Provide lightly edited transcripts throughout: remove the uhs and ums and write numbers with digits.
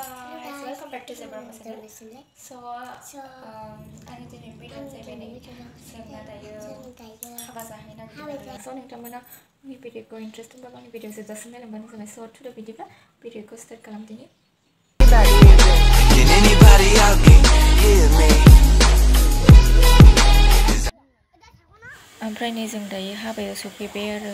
guys, welcome back to Zebra Channel. So, आंनि दिनै भिडिअ जाहैबाय जोंना दायो हाबा जाहैनो नागिरदों। So नोंथांमोना आंनि भिडिअखौ इन्टारेस्ट दंबा आंनि भिडिअ जोबजासिम नायलांबानो जाबाय। So टुडे बिदिब्ला भिडिअखौ स्टार्ट खालामदिनि। ओमफ्राय नै जों दायो हाबायाव सफैबाय आरो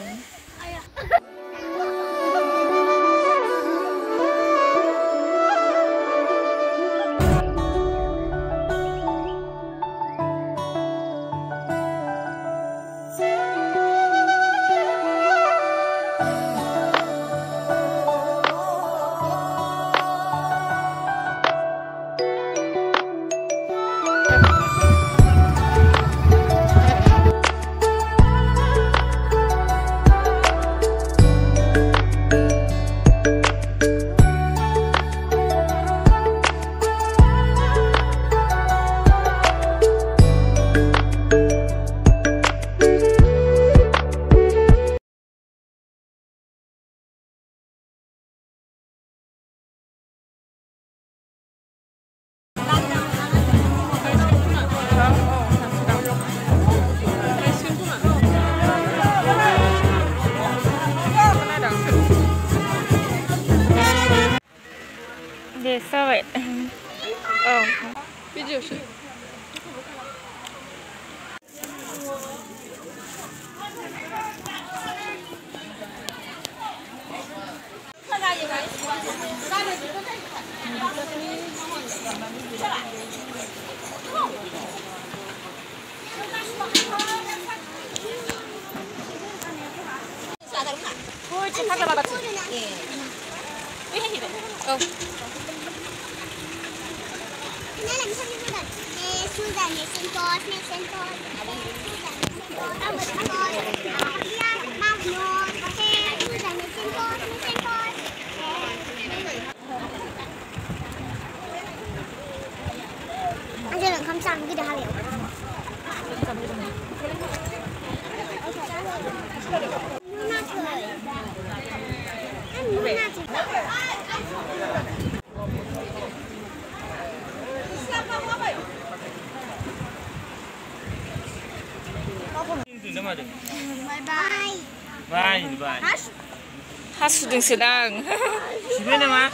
Sorry. Oh. Video shoot. Oh. Anh chưa được không xong cái đá liệu. Nó cười. Bye bye. Bye bye. 하수등 집에 나와.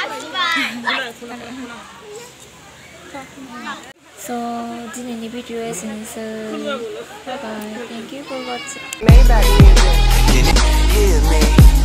So, dinini video essence. Bye bye. Thank you for watching. Maybach music. Hear me.